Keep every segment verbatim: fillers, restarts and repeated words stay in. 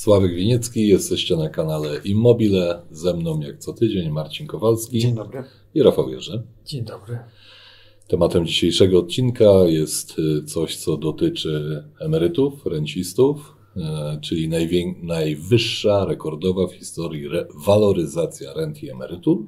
Sławek Winiecki, jesteście na kanale Immobile. Ze mną jak co tydzień Marcin Kowalski. Dzień dobry. I Rafał Jerzy. Dzień dobry. Tematem dzisiejszego odcinka jest coś, co dotyczy emerytów, rencistów, czyli najwię- najwyższa, rekordowa w historii re- waloryzacja rent i emerytur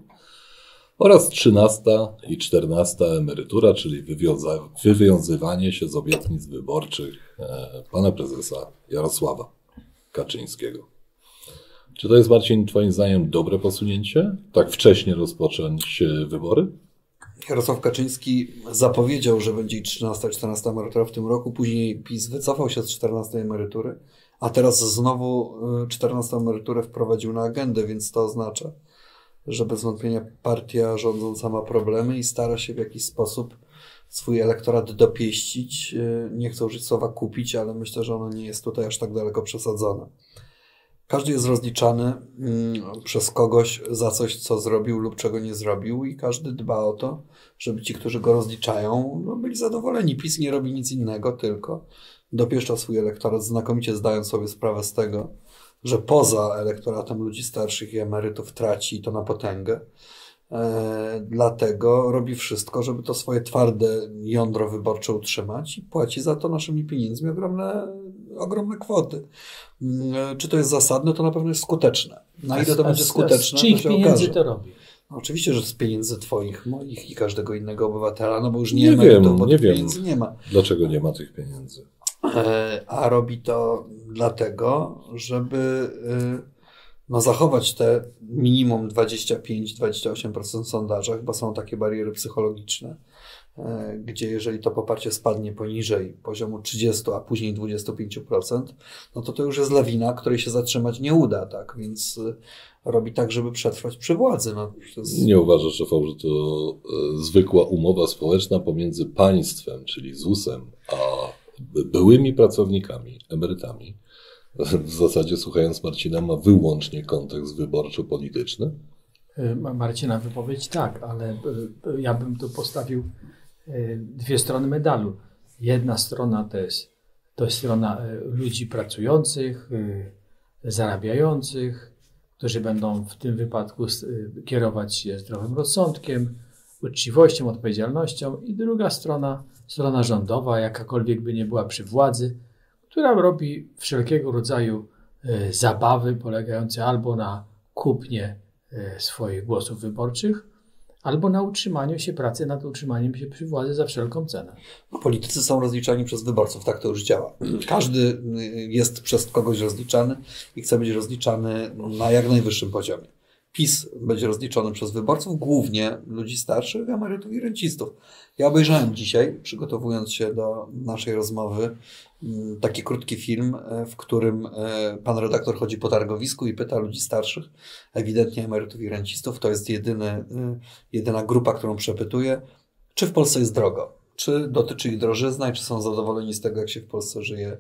oraz trzynasta i czternasta emerytura, czyli wywiąza- wywiązywanie się z obietnic wyborczych pana prezesa Jarosława Kaczyńskiego. Czy to jest, Marcin, twoim zdaniem dobre posunięcie? Tak wcześnie rozpocząć wybory? Jarosław Kaczyński zapowiedział, że będzie i trzynasta i czternasta emerytura w tym roku. Później PiS wycofał się z czternastej emerytury, a teraz znowu czternastą emeryturę wprowadził na agendę, więc to oznacza, że bez wątpienia partia rządząca ma problemy i stara się w jakiś sposób swój elektorat dopieścić. Nie chcę użyć słowa kupić, ale myślę, że ono nie jest tutaj aż tak daleko przesadzone. Każdy jest rozliczany przez kogoś za coś, co zrobił lub czego nie zrobił i każdy dba o to, żeby ci, którzy go rozliczają, no, byli zadowoleni. PiS nie robi nic innego, tylko dopieszcza swój elektorat, znakomicie zdając sobie sprawę z tego, że poza elektoratem ludzi starszych i emerytów traci i to na potęgę. E, dlatego robi wszystko, żeby to swoje twarde jądro wyborcze utrzymać i płaci za to naszymi pieniędzmi ogromne, ogromne kwoty. E, czy to jest zasadne? To na pewno jest skuteczne. Na ile to a, będzie a, skuteczne, z czyich to się pieniędzy okaże. to robi? No, oczywiście, że z pieniędzy twoich, moich i każdego innego obywatela, no bo już nie, Nie emerytów, wiem, bo nie tych wiem. pieniędzy nie ma. Dlaczego nie ma tych pieniędzy? E, a robi to dlatego, żeby e, no, zachować te minimum dwadzieścia pięć do dwudziestu ośmiu procent w sondażach, bo są takie bariery psychologiczne, e, gdzie jeżeli to poparcie spadnie poniżej poziomu trzydziestu, a później dwudziestu pięciu procent, no to to już jest lawina, której się zatrzymać nie uda, tak? Więc e, robi tak, żeby przetrwać przy władzy. No, to jest... Nie uważasz, Rafał, że to e, zwykła umowa społeczna pomiędzy państwem, czyli ZUS-em, a by- byłymi pracownikami, emerytami? W zasadzie, słuchając Marcina, ma wyłącznie kontekst wyborczo-polityczny? Ma Marcina wypowiedź tak, ale y, ja bym tu postawił y, dwie strony medalu. Jedna strona to jest, to jest strona y, ludzi pracujących, y, zarabiających, którzy będą w tym wypadku y, kierować się zdrowym rozsądkiem, uczciwością, odpowiedzialnością, i druga strona, strona rządowa, jakakolwiek by nie była przy władzy, która robi wszelkiego rodzaju y, zabawy polegające albo na kupnie y, swoich głosów wyborczych, albo na utrzymaniu się, pracy nad utrzymaniem się przy władzy za wszelką cenę. No, politycy są rozliczani przez wyborców, tak to już działa. Każdy jest przez kogoś rozliczany i chce być rozliczany na jak najwyższym poziomie. PiS będzie rozliczony przez wyborców, głównie ludzi starszych, emerytów i rencistów. Ja obejrzałem dzisiaj, przygotowując się do naszej rozmowy, taki krótki film, w którym pan redaktor chodzi po targowisku i pyta ludzi starszych, ewidentnie emerytów i rencistów, to jest jedyny, jedyna grupa, którą przepytuje, czy w Polsce jest drogo. Czy dotyczy ich drożyzna i czy są zadowoleni z tego, jak się w Polsce żyje,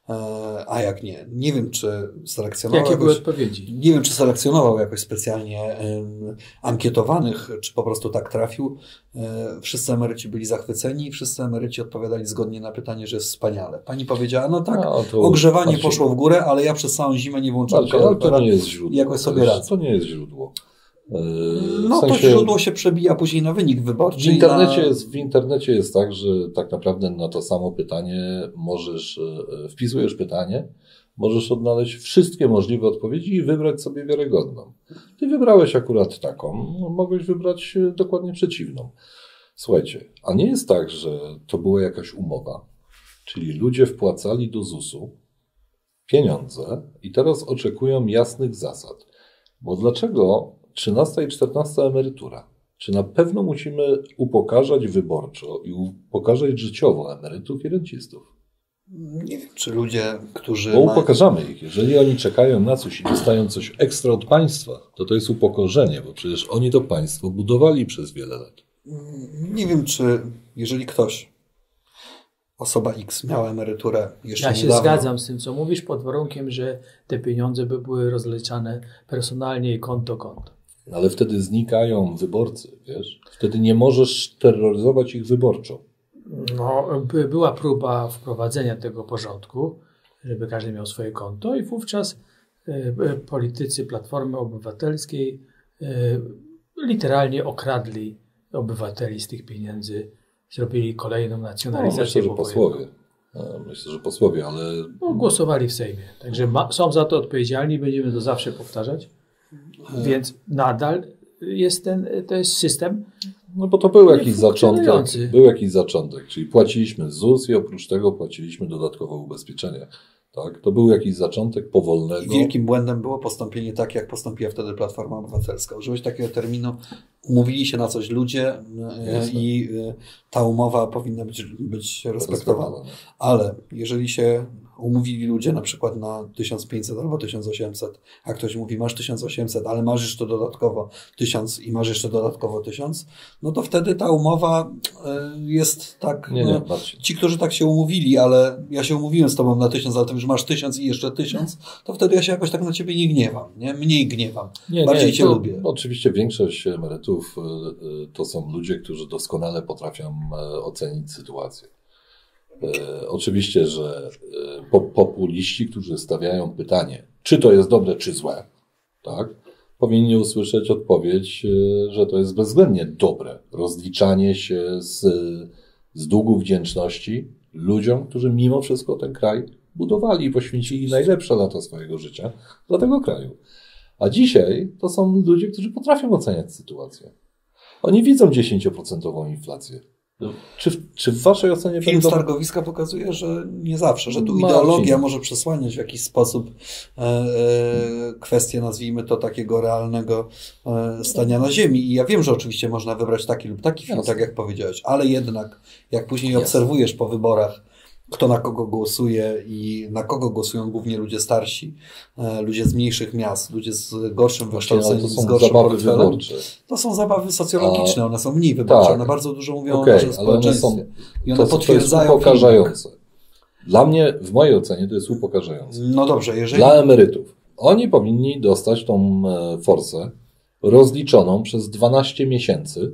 a jak nie. Nie wiem, czy selekcjonował Jakie jakoś, były odpowiedzi? Nie wiem, czy selekcjonował jakoś specjalnie um, ankietowanych, czy po prostu tak trafił. E, wszyscy emeryci byli zachwyceni i wszyscy emeryci odpowiadali zgodnie na pytanie, że jest wspaniale. Pani powiedziała, no tak, No, to ogrzewanie Marcin, poszło w górę, ale ja przez całą zimę nie włączyłem Marcin, ale to kalkulatora nie jest źródło. i jakoś sobie To jest- radzę. To nie jest źródło. Yy, No w to sensie- źródło się przebija później na wynik wyborczy. W internecie, i na... jest, w internecie jest tak, że tak naprawdę na to samo pytanie możesz, e, wpisujesz pytanie, możesz odnaleźć wszystkie możliwe odpowiedzi i wybrać sobie wiarygodną. Ty wybrałeś akurat taką, no, mogłeś wybrać e, dokładnie przeciwną. Słuchajcie, a nie jest tak, że to była jakaś umowa, czyli ludzie wpłacali do ZUS-u pieniądze i teraz oczekują jasnych zasad. Bo dlaczego trzynasta i czternasta emerytura? Czy na pewno musimy upokarzać wyborczo i upokarzać życiowo emerytów i rencistów? Nie wiem, czy ludzie, którzy... Bo mają- upokarzamy ich. Jeżeli oni czekają na coś i dostają coś ekstra od państwa, to to jest upokorzenie, bo przecież oni to państwo budowali przez wiele lat. Nie wiem, czy jeżeli ktoś, osoba X, miała emeryturę jeszcze Ja się niedawno, zgadzam z tym, co mówisz, pod warunkiem, że te pieniądze by były rozliczane personalnie i konto konto. Ale wtedy znikają wyborcy, wiesz? Wtedy nie możesz terroryzować ich wyborczo. No, by, była próba wprowadzenia tego porządku, żeby każdy miał swoje konto i wówczas politycy Platformy Obywatelskiej literalnie okradli obywateli z tych pieniędzy, zrobili kolejną nacjonalizację. No, myślę, że posłowie. Myślę, że posłowie, ale... No, głosowali w Sejmie. Także ma, są za to odpowiedzialni, będziemy to zawsze powtarzać. Więc nadal jest ten, to jest system. No bo to był jakiś zaczątek. Był jakiś zaczątek, czyli płaciliśmy Z U S i oprócz tego płaciliśmy dodatkowo ubezpieczenie. Tak? To był jakiś zaczątek powolnego. I wielkim błędem było postąpienie tak, jak postąpiła wtedy Platforma Obywatelska. Użyłeś takiego terminu, umówili się na coś ludzie Jasne. i ta umowa powinna być, być respektowana. Ale jeżeli się umówili ludzie na przykład na tysiąc pięćset albo tysiąc osiemset, a ktoś mówi, masz tysiąc osiemset, ale masz jeszcze dodatkowo tysiąc i masz jeszcze dodatkowo tysiąc, no to wtedy ta umowa jest tak... Nie, nie, ci, którzy tak się umówili, ale ja się umówiłem z tobą na tysiąc, ale ty już masz tysiąc i jeszcze tysiąc, to wtedy ja się jakoś tak na ciebie nie gniewam, nie? Mniej gniewam. Nie, Bardziej nie, cię to, lubię. Oczywiście większość emerytów to są ludzie, którzy doskonale potrafią ocenić sytuację. E, oczywiście, że e, populiści, którzy stawiają pytanie, czy to jest dobre, czy złe, tak, powinni usłyszeć odpowiedź, e, że to jest bezwzględnie dobre. Rozliczanie się z, z długu wdzięczności ludziom, którzy mimo wszystko ten kraj budowali i poświęcili najlepsze lata swojego życia dla tego kraju. A dzisiaj to są ludzie, którzy potrafią oceniać sytuację. Oni widzą dziesięcioprocentową inflację. Czy, czy w waszej ocenie... Film z targowiska pokazuje, że nie zawsze, że tu ideologia może przesłaniać w jakiś sposób e, e, kwestię, nazwijmy to, takiego realnego e, stania na ziemi. I ja wiem, że oczywiście można wybrać taki lub taki film, Jasne. tak jak powiedziałeś, ale jednak jak później Jasne. obserwujesz po wyborach, kto na kogo głosuje i na kogo głosują głównie ludzie starsi, e, ludzie z mniejszych miast, ludzie z gorszym wykształceniem, z gorszym portfelem. To są zabawy socjologiczne, A, one są mniej wyborcze, tak. one bardzo dużo mówią okay, o naszym społeczeństwie. One są, I one to, potwierdzają... To jest upokarzające. Dla mnie, w mojej ocenie, to jest upokarzające. No dobrze, jeżeli... Dla emerytów. Oni powinni dostać tą forsę rozliczoną przez dwanaście miesięcy,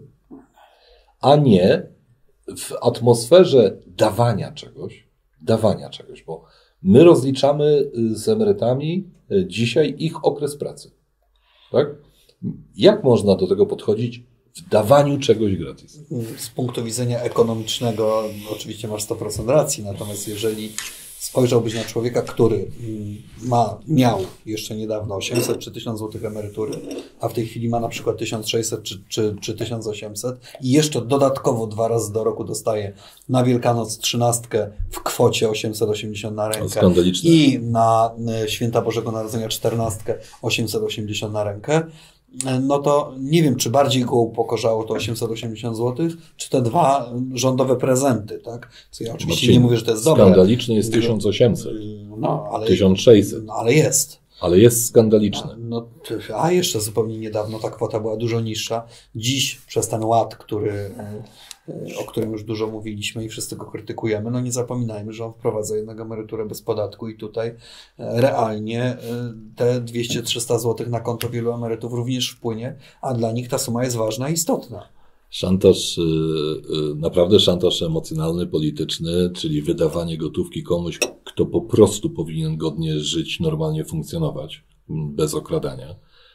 a nie w atmosferze dawania czegoś, dawania czegoś, bo my rozliczamy z emerytami dzisiaj ich okres pracy. Tak? Jak można do tego podchodzić w dawaniu czegoś gratis? Z punktu widzenia ekonomicznego oczywiście masz sto procent racji, natomiast jeżeli spojrzałbyś na człowieka, który ma, miał jeszcze niedawno osiemset czy tysiąc złotych emerytury, a w tej chwili ma na przykład tysiąc sześćset czy, czy, czy tysiąc osiemset i jeszcze dodatkowo dwa razy do roku dostaje na Wielkanoc trzynastkę w kwocie osiemset osiemdziesiąt na rękę i na Święta Bożego Narodzenia czternastkę osiemset osiemdziesiąt na rękę, no to nie wiem, czy bardziej go upokorzało to osiemset osiemdziesiąt złotych, czy te dwa rządowe prezenty, tak? Co ja oczywiście Marcin, nie mówię, że to jest dobre. Skandaliczny jest tysiąc osiemset. No, ale, tysiąc sześćset. No, ale jest. Ale jest skandaliczny. No, a jeszcze zupełnie niedawno ta kwota była dużo niższa. Dziś przez ten ład, który, o którym już dużo mówiliśmy i wszyscy go krytykujemy, no nie zapominajmy, że on wprowadza jednak emeryturę bez podatku i tutaj realnie te dwieście trzysta złotych na konto wielu emerytów również wpłynie, a dla nich ta suma jest ważna i istotna. Szantaż, naprawdę szantaż emocjonalny, polityczny, czyli wydawanie gotówki komuś, kto po prostu powinien godnie żyć, normalnie funkcjonować, bez okradania.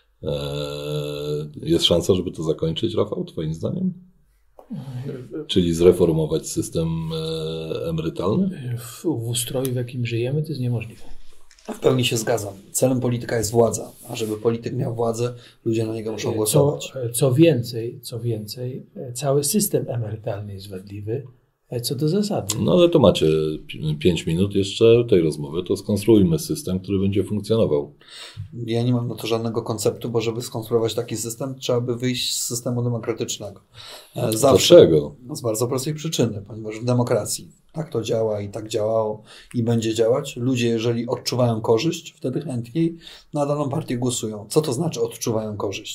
Jest szansa, żeby to zakończyć, Rafał, twoim zdaniem? Czyli zreformować system emerytalny? W, w ustroju, w jakim żyjemy, to jest niemożliwe. W pełni się zgadzam. Celem polityka jest władza, a żeby polityk miał władzę, ludzie na niego muszą głosować. Co, co więcej, co więcej, cały system emerytalny jest wadliwy, co do zasady. No ale to macie pięć minut jeszcze tej rozmowy, to skonstruujmy system, który będzie funkcjonował. Ja nie mam na to żadnego konceptu, bo żeby skonstruować taki system, trzeba by wyjść z systemu demokratycznego. Zawsze. Dlaczego? No z bardzo prostej przyczyny, ponieważ w demokracji tak to działa i tak działało i będzie działać. Ludzie, jeżeli odczuwają korzyść, wtedy chętniej na daną partię głosują. Co to znaczy odczuwają korzyść?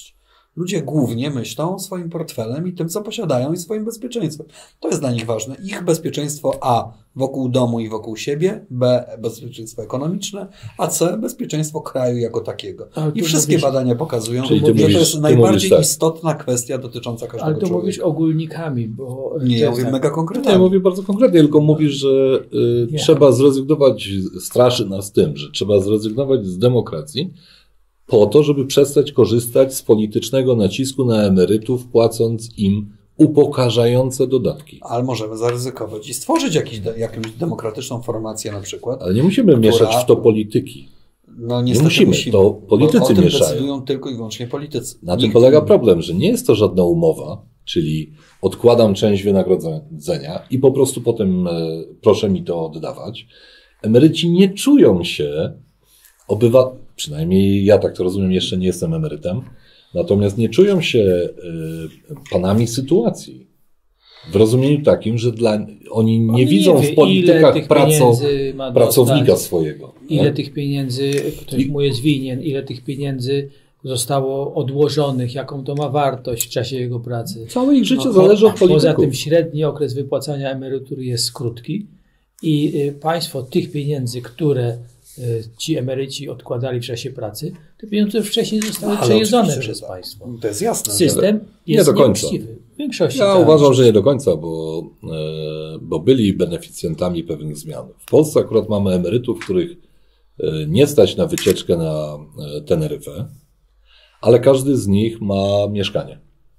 Ludzie głównie myślą swoim portfelem i tym, co posiadają i swoim bezpieczeństwem. To jest dla nich ważne. Ich bezpieczeństwo A wokół domu i wokół siebie, B bezpieczeństwo ekonomiczne, a C bezpieczeństwo kraju jako takiego. I wszystkie mówisz, badania pokazują, że to jest najbardziej tak. istotna kwestia dotycząca każdego Ale to człowieka. mówisz ogólnikami, bo... Nie, ja mówię tak. mega konkretnie. Nie, mówię bardzo konkretnie, tylko mówisz, że y, trzeba zrezygnować, straszy nas tym, że trzeba zrezygnować z demokracji po to, żeby przestać korzystać z politycznego nacisku na emerytów, płacąc im upokarzające dodatki. Ale możemy zaryzykować i stworzyć jakiś, jakąś demokratyczną formację na przykład. Ale nie musimy która... mieszać w to polityki. No nie musimy, musimy, to politycy o tym mieszają. decydują tylko i wyłącznie politycy. Na Nikt tym polega problem, że nie jest to żadna umowa, czyli odkładam część wynagrodzenia i po prostu potem e, proszę mi to oddawać. Emeryci nie czują się obywa, przynajmniej ja tak to rozumiem, jeszcze nie jestem emerytem, natomiast nie czują się y, panami sytuacji. W rozumieniu takim, że dla, oni nie On widzą nie wie, w politykach praco, pracownika dostać, swojego. Ile nie? tych pieniędzy ktoś mu jest winien, ile tych pieniędzy zostało odłożonych, jaką to ma wartość w czasie jego pracy. Całe ich życie no, zależy od polityków. Poza tym średni okres wypłacania emerytury jest krótki i y, państwo tych pieniędzy, które ci emeryci odkładali w czasie pracy, te pieniądze wcześniej zostały no, przejedzone przez państwo. To jest jasne. System nie jest do końca. nieuczciwy. W większości ja tak. uważam, że nie do końca, bo, bo byli beneficjentami pewnych zmian. W Polsce akurat mamy emerytów, których nie stać na wycieczkę na Teneryfę, ale każdy z nich ma mieszkanie.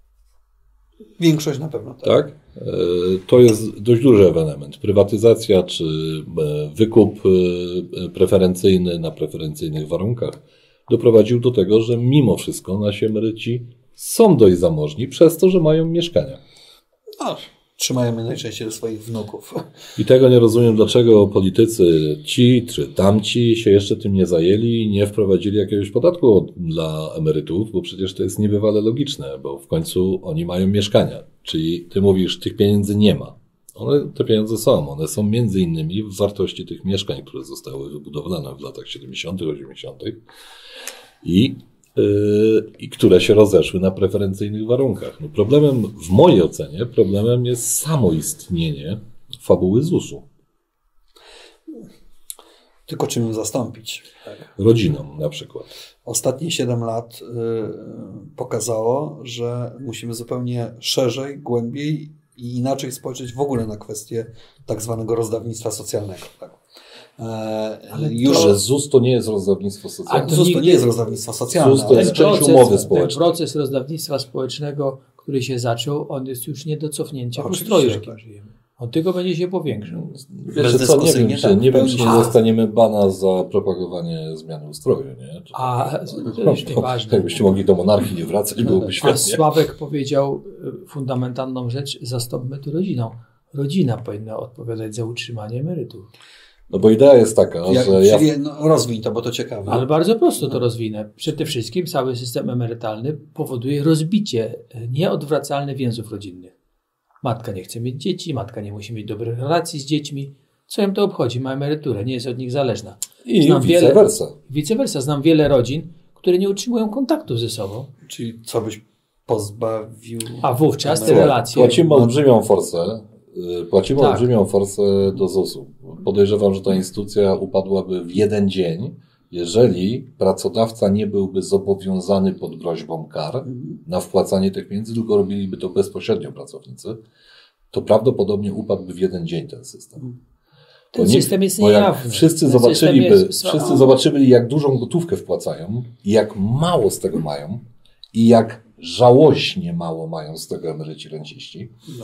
Większość na pewno tak. Tak? To jest dość duży ewenement. Prywatyzacja czy wykup preferencyjny na preferencyjnych warunkach doprowadził do tego, że mimo wszystko nasi emeryci są dość zamożni przez to, że mają mieszkania. No, trzymają je najczęściej do swoich wnuków. I tego nie rozumiem, dlaczego politycy ci czy tamci się jeszcze tym nie zajęli i nie wprowadzili jakiegoś podatku dla emerytów, bo przecież to jest niebywale logiczne, bo w końcu oni mają mieszkania. Czyli ty mówisz, tych pieniędzy nie ma. One, te pieniądze są. One są między innymi w wartości tych mieszkań, które zostały wybudowane w latach siedemdziesiątych, osiemdziesiątych i, yy, i które się rozeszły na preferencyjnych warunkach. No problemem, w mojej ocenie, problemem jest samo istnienie fabuły zusu. Tylko czym ją zastąpić? Tak. Rodziną na przykład. Ostatnie siedem lat y, pokazało, że musimy zupełnie szerzej, głębiej i inaczej spojrzeć w ogóle na kwestię tak zwanego rozdawnictwa socjalnego. Tak. E, Ale już, to, że ZUS to nie jest rozdawnictwo socjalne. A ZUS to nie jest rozdawnictwo socjalne. ZUS to jest część proces, umowy społecznej. Ten proces rozdawnictwa społecznego, który się zaczął, on jest już nie do cofnięcia w ustroju, w jakim żyjemy. On tylko będzie się powiększał. Wiesz co, nie wiem, czy, nie, wiem, czy nie dostaniemy bana za propagowanie zmiany ustroju, nie? Czy a, to już nieważne. Jakbyście mogli do monarchii nie wracać, byłoby świetnie. A Sławek powiedział fundamentalną rzecz, zastąpmy to rodziną. Rodzina powinna odpowiadać za utrzymanie emerytów. No bo idea jest taka, ja, że ja... Czyli, no, rozwiń to, bo to ciekawe. Ale bardzo prosto to rozwinę. Przede wszystkim cały system emerytalny powoduje rozbicie nieodwracalne więzów rodzinnych. Matka nie chce mieć dzieci, matka nie musi mieć dobrych relacji z dziećmi. Co ją to obchodzi? Ma emeryturę, nie jest od nich zależna. I Znam vice wiele, versa. Vice versa. Znam wiele rodzin, które nie utrzymują kontaktów ze sobą. Czyli co byś pozbawił... A wówczas te relacje... Płacimy olbrzymią forsę. Płacimy tak. olbrzymią forsę do zusu. Podejrzewam, że ta instytucja upadłaby w jeden dzień, jeżeli pracodawca nie byłby zobowiązany pod groźbą kar na wpłacanie tych pieniędzy, tylko robiliby to bezpośrednio pracownicy, to prawdopodobnie upadłby w jeden dzień ten system. Ten nie, system jest niejawny. Wszyscy ten zobaczyliby, jest... wszyscy zobaczyli, jak dużą gotówkę wpłacają i jak mało z tego mają i jak żałośnie mało mają z tego emeryci renciści. No.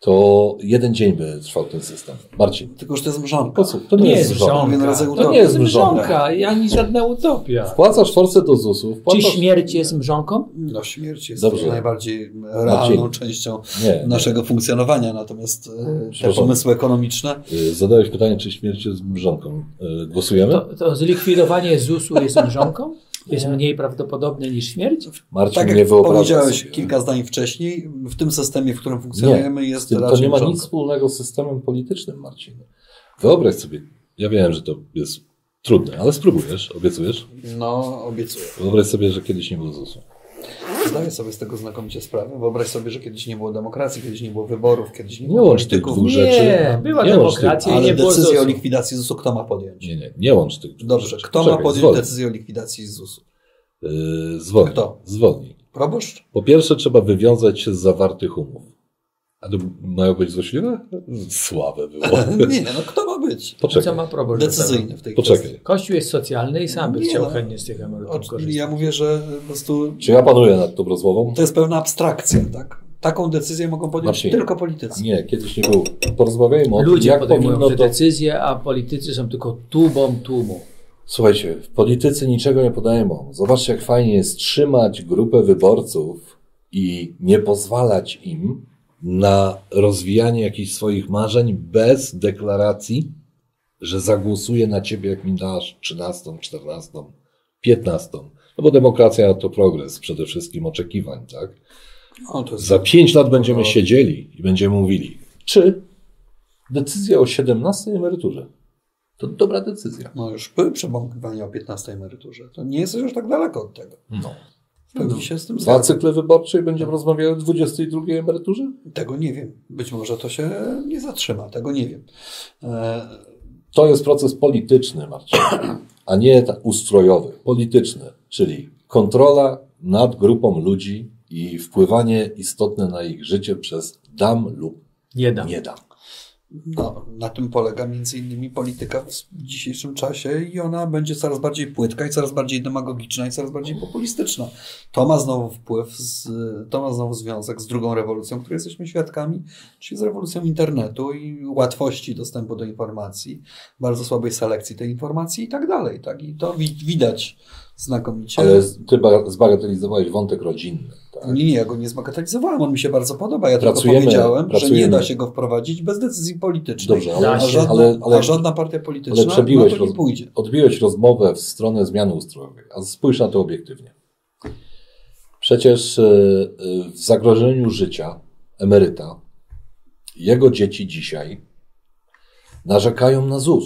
To jeden dzień by trwał ten system. Marcin. Tylko, że to jest mrzonka. To, to nie, nie jest mrzonka. To nie jest mrzonka, ani żadna utopia. Wpłacasz forsę do zusu. Wpłacasz... Czy śmierć jest mrzonką? No śmierć jest Dobrze. najbardziej realną Marcin. częścią nie, naszego nie. funkcjonowania, natomiast te pomysły ekonomiczne... Zadałeś pytanie, czy śmierć jest mrzonką. Głosujemy? To, to zlikwidowanie zusu jest mrzonką? Jest mniej prawdopodobne niż śmierć? Marcin, tak nie jak powiedziałeś sobie. kilka zdań wcześniej, w tym systemie, w którym funkcjonujemy, nie, jest tym, raczej to nie ma mrzonką. nic wspólnego z systemem politycznym, Marcin. Wyobraź sobie, ja wiem, że to jest trudne, ale spróbujesz, obiecujesz? No, obiecuję. Wyobraź sobie, że kiedyś nie było zusu. Zdaję sobie z tego znakomicie sprawę. Wyobraź sobie, że kiedyś nie było demokracji, kiedyś nie było wyborów, kiedyś nie, nie było łącz tych dwóch rzeczy. Nie, była nie demokracja ale i nie było decyzję zusu. o likwidacji zusu kto ma podjąć? Nie, nie, nie łącz tych dwóch Dobrze, rzeczy. kto Czekaj, ma podjąć zwolnij. decyzję o likwidacji zusu? Yy, zwolnij. Kto? Zwolnij. Proboszcz? Po pierwsze trzeba wywiązać się z zawartych umów. A to mają być złośliwe? Słabe było. Nie, no kto ma być? Poczekaj. Co ma problem? Decyzyjny w tej Poczekaj. kwestii. Kościół jest socjalny i sam by Nie, chciał no. chętnie z tych emerytur Oczy- korzystać. Ja mówię, że po prostu Czy ja panuję nad tą rozmową? to jest pewna abstrakcja, tak? Taką decyzję mogą podjąć Marcin, tylko politycy. Nie, kiedyś nie było. Porozmawiajmy o tym, Ludzie jak podejmują powinno te to... decyzje, a politycy są tylko tubą tłumu. Słuchajcie, politycy niczego nie podejmą. Zobaczcie, jak fajnie jest trzymać grupę wyborców i nie pozwalać im na rozwijanie jakichś swoich marzeń bez deklaracji, że zagłosuje na ciebie, jak mi dasz trzynastą, czternastą, piętnastą. No bo demokracja to progres przede wszystkim oczekiwań, tak? O, to jest... Za pięć lat będziemy siedzieli i będziemy mówili, czy decyzja o siedemnastej emeryturze to dobra decyzja. No już były przebąkiwania o piętnastej emeryturze. To nie jest już tak daleko od tego. No. W pełni się z tym Dwa zgadzam. cykle wyborcze i będziemy rozmawiali o dwudziestej drugiej emeryturze? Tego nie wiem. Być może to się nie zatrzyma. Tego nie wiem. E, To jest proces polityczny, Marcin, a nie tak ustrojowy. Polityczny, czyli kontrola nad grupą ludzi i wpływanie istotne na ich życie przez dam lub Nie dam. nie dam. No, na tym polega między innymi polityka w dzisiejszym czasie i ona będzie coraz bardziej płytka i coraz bardziej demagogiczna i coraz bardziej populistyczna. To ma znowu wpływ, z, to ma znowu związek z drugą rewolucją, której jesteśmy świadkami, czyli z rewolucją internetu i łatwości dostępu do informacji, bardzo słabej selekcji tej informacji i tak dalej. Tak? I to wi- widać znakomicie. Ale ty ba- zbagatelizowałeś wątek rodzinny. Tak? Nie, nie, ja go nie zbagatelizowałem, on mi się bardzo podoba. Ja Pracujemy- tylko powiedziałem, pracujemy- że nie da się go wprowadzić bez decyzji politycznej. Dobrze, Da ale, A się. żadna, ale, ale, a żadna partia polityczna ale przebiłeś na to nie roz- pójdzie. odbiłeś rozmowę w stronę zmiany ustrojowej. A spójrz na to obiektywnie. Przecież e, e, w zagrożeniu życia emeryta, jego dzieci dzisiaj narzekają na ZUS.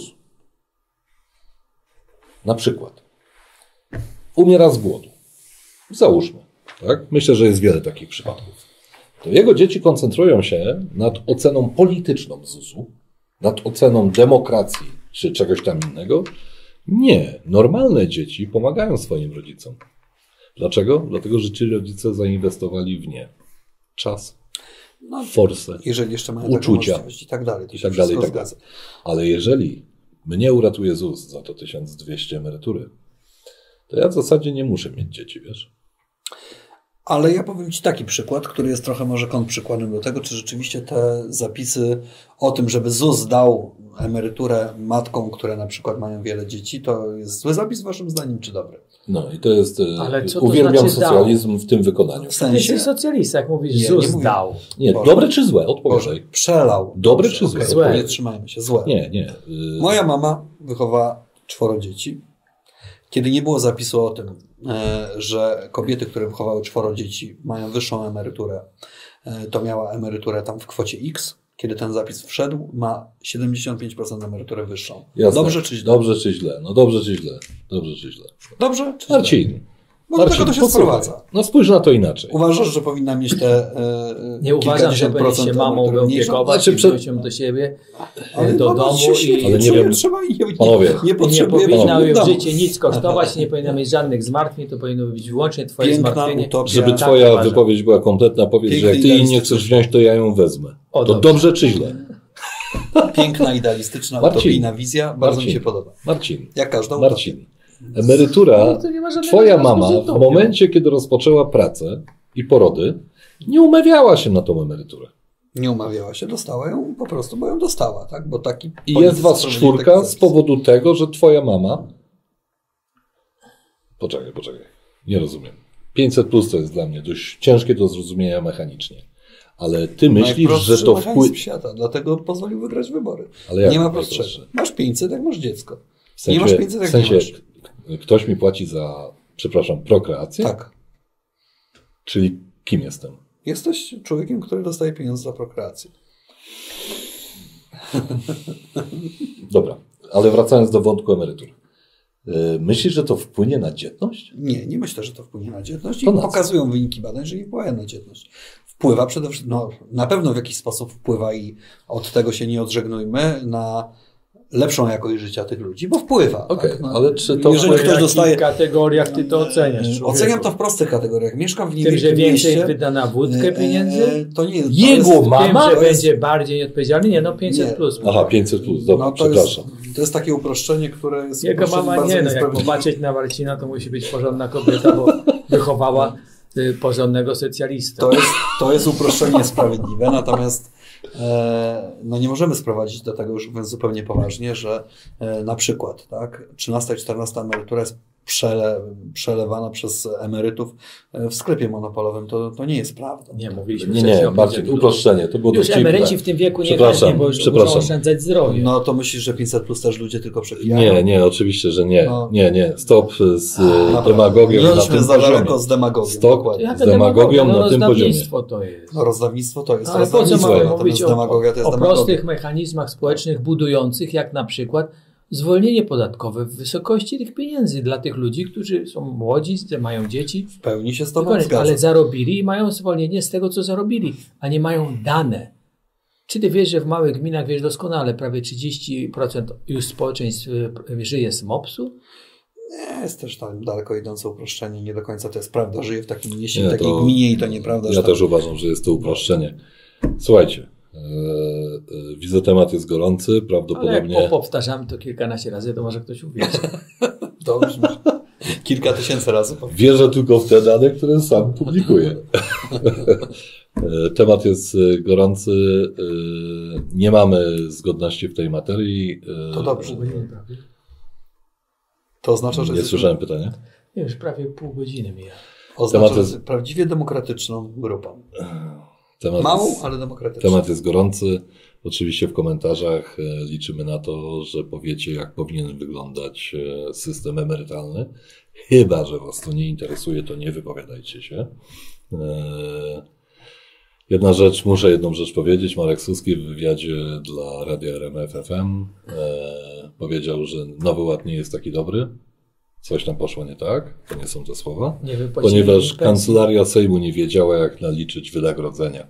Na przykład umiera z głodu. Załóżmy. Tak? Myślę, że jest wiele takich przypadków. To jego dzieci koncentrują się nad oceną polityczną zusu, nad oceną demokracji czy czegoś tam innego. Nie. Normalne dzieci pomagają swoim rodzicom. Dlaczego? Dlatego, że ci rodzice zainwestowali w nie czas, No, forsę, jeżeli jeszcze mają uczucia taką możliwość i tak dalej. To i się tak dalej, i wszystko tak dalej. zgadza. Ale jeżeli mnie uratuje ZUS za to tysiąc dwieście emerytury, to ja w zasadzie nie muszę mieć dzieci, wiesz? Ale ja powiem Ci taki przykład, który jest trochę może kontrprzykładem do tego, czy rzeczywiście te zapisy o tym, żeby ZUS dał emeryturę matkom, które na przykład mają wiele dzieci, to jest zły zapis Waszym zdaniem, czy dobry? No i to jest... e, Ale co to uwielbiam znaczy socjalizm w tym wykonaniu. W Ty sensie jesteś socjalista, jak mówisz, Nie, ZUS nie mówię. dał. Nie, Boże. dobre czy złe? Boże, Odpowiadaj. przelał. Dobre Dobrze, czy złe? okej, Złe. Nie trzymajmy się, złe. Nie, nie. y, Moja mama wychowała czworo dzieci. Kiedy nie było zapisu o tym, e, że kobiety, które wychowały czworo dzieci, mają wyższą emeryturę, e, to miała emeryturę tam w kwocie X. Kiedy ten zapis wszedł, ma siedemdziesiąt pięć procent emeryturę wyższą. Jasne. Dobrze czy źle? Dobrze czy źle? No dobrze czy źle? Dobrze czy źle? Dobrze czy źle? Marcin. Bo do tego to się posłuchaj. sprowadza. No spójrz na to inaczej. Uważasz, że powinna mieć te e, Nie uważam, że kilkadziesiąt powinien procent się mamą emerytury mniejszą? opiekować Znaczy, i przed- wziąć ją do siebie, Ale do mama domu się i świetnie Ale nie czuje, wiem- trzeba i nie, Panowie. nie nie potrzebuje powinna mamy jej w domu. życie nic kosztować, nie powinna mieć żadnych zmartwień, to powinno być wyłącznie twoje Piękna zmartwienie. utopia. Żeby Tak, twoja uważam. wypowiedź była kompletna, powiedz, że jak ty Piękny jej nie idealistyczny. chcesz wziąć, to ja ją wezmę. O, To dobrze. dobrze czy źle? Piękna, idealistyczna, Marcin. utopijna wizja. Bardzo Marcin. mi się podoba. Marcin. Jak każda Marcin. Emerytura, Ale to nie ma żadnego twoja związku z mama w utopią. momencie, kiedy rozpoczęła pracę i porody, nie umawiała się na tą emeryturę. Nie umawiała się, dostała ją po prostu, bo ją dostała, tak? Bo taki I politycy jest was stworzyli czwórka taki z zapis. powodu tego, że twoja mama... Poczekaj, poczekaj. Nie rozumiem. pięćset plus to jest dla mnie dość ciężkie do zrozumienia mechanicznie. Ale ty myślisz, Najprostszy że to mechanizm wpływ... świata, dlatego pozwolił wygrać wybory. Ale jak nie ma najprostszy? prostszego. Masz pięćset, jak masz dziecko. W sensie, nie masz pięćset, jak w sensie nie masz. k- ktoś mi płaci za, przepraszam, prokreację? Tak. Czyli kim jestem? Jesteś człowiekiem, który dostaje pieniądze za prokreację. Dobra, ale wracając do wątku emerytur. Myślisz, że to wpłynie na dzietność? Nie, nie myślę, że to wpłynie na dzietność. To I na pokazują wyniki badań, że nie wpływa na dzietność. Wpływa przede wszystkim, no, na pewno w jakiś sposób wpływa i od tego się nie odżegnujmy, na lepszą jakość życia tych ludzi, bo wpływa. Okej, tak? No, ale czy to... jeżeli ktoś dostaje... W kategoriach ty to oceniasz? Człowieku? Oceniam to w prostych kategoriach. Mieszkam w Tym, niewielkim że więcej mieście. wyda na wódkę pieniędzy? To nie, to Jego jest, mama? Tym, że jest- będzie bardziej nieodpowiedzialny? Nie, no pięćset Nie. plus. Aha, pięćset plus, dobra, No, to, jest, przepraszam. to jest takie uproszczenie, które jest Jego uproszczeniem mama bardzo nie, no jak niesprawiedliwe. popatrzeć na Marcina, to musi być porządna kobieta, bo wychowała y, porządnego socjalistę. To jest, to jest uproszczenie sprawiedliwe, natomiast e, no nie możemy sprowadzić do tego, już mówiąc zupełnie poważnie, że e, na przykład tak, trzynasta i czternasta emerytura jest przele, przelewana przez emerytów w sklepie monopolowym. To, to nie jest prawda. Nie, mówiliśmy Nie, wcześniej nie, o Marcin, pięćset plus. uproszczenie, to było Już dowcipne. emeryci w tym wieku nie Przepraszam, chętnie, bo już przepraszam. muszą oszczędzać zdrowie. No to myślisz, że pięćset plus też ludzie tylko przepijają? Nie, nie, oczywiście, że nie. No. Nie, nie, stop z Naprawdę. demagogią Nie na idźmy tym za daleko poziomie. z demagogią. Stop dokładnie. Jaka z demagogią demagogia? na tym poziomie. rozdawnictwo to jest. No rozdawnictwo to jest No, ale po co rozdawnictwo, mamy natomiast mówić o, demagogia to jest o demagogia. prostych mechanizmach społecznych budujących, jak na przykład zwolnienie podatkowe w wysokości tych pieniędzy dla tych ludzi, którzy są młodzi, mają dzieci, W pełni się z tobą Dokładnie, zgadzam. ale zarobili i mają zwolnienie z tego, co zarobili, a nie mają dane. Czy ty wiesz, że w małych gminach, wiesz doskonale, prawie trzydzieści procent już społeczeństw y, żyje z mopsu? Nie, jest też tam daleko idące uproszczenie. Nie do końca to jest prawda. Żyję w takim mieście, Nie, w takiej to- gminie i to nieprawda. Ja że też tam... uważam, że jest to uproszczenie. Słuchajcie, e, e, widzę, temat jest gorący, Ale jak prawdopodobnie... po- powtarzamy to kilkanaście razy, to może ktoś uwierzy. Dobrze. Kilka tysięcy razy. Wierzę tylko w te dane, które sam publikuję. E, Temat jest e, gorący, e, nie mamy zgodności w tej materii. e, To dobrze. Prawie. To oznacza, że Nie jest słyszałem pytania. Nie, już prawie pół godziny mija. oznacza, Temat że jest- jest prawdziwie demokratyczną grupą. Temat Małą, jest, ale demokratyczną. temat jest gorący. Oczywiście w komentarzach e, liczymy na to, że powiecie, jak powinien wyglądać e, system emerytalny. Chyba że was to nie interesuje, to nie wypowiadajcie się. E, Jedna rzecz, muszę jedną rzecz powiedzieć. Marek Suski w wywiadzie dla Radia R M F F M e, powiedział, że Nowy Ład nie jest taki dobry. Coś tam poszło nie tak. To nie są te słowa. Nie wypłacili Ponieważ pensji. kancelaria Sejmu nie wiedziała, jak naliczyć wynagrodzenia.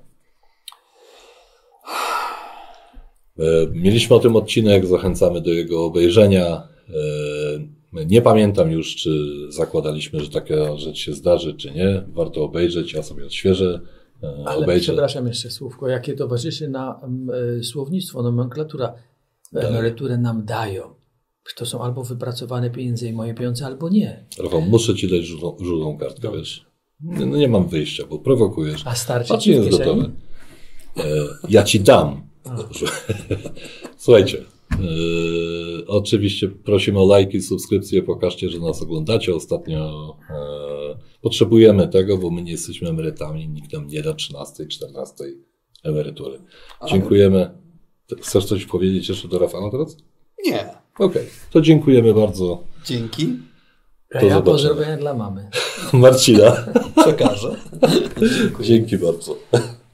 E, Mieliśmy o tym odcinek, zachęcamy do jego obejrzenia. E, Nie pamiętam już, czy zakładaliśmy, że taka rzecz się zdarzy, czy nie. Warto obejrzeć, ja sobie odświeżę. e, Ale Obejrzę. przepraszam jeszcze słówko, jakie towarzyszy na y, słownictwo, nomenklatura. Emeryturę nam dają. To są albo wypracowane pieniądze i moje pieniądze, albo nie. Rafał, muszę ci dać żółtą, żółtą kartkę, wiesz. Nie, no nie mam wyjścia, bo prowokujesz. A starczy Patrz, ci w jest kieszeni? gotowe. E, ja ci dam. Słuchajcie. E, oczywiście prosimy o lajki, subskrypcje, pokażcie, że nas oglądacie. Ostatnio e, potrzebujemy tego, bo my nie jesteśmy emerytami, nikt nam nie da trzynastej, czternastej emerytury. Dziękujemy. Chcesz coś powiedzieć jeszcze do Rafała teraz? Nie. Okej, to dziękujemy bardzo. Dzięki. A To ja zobaczymy. pozdrowienia dla mamy. Marcina. Przekażę. Dzięki bardzo.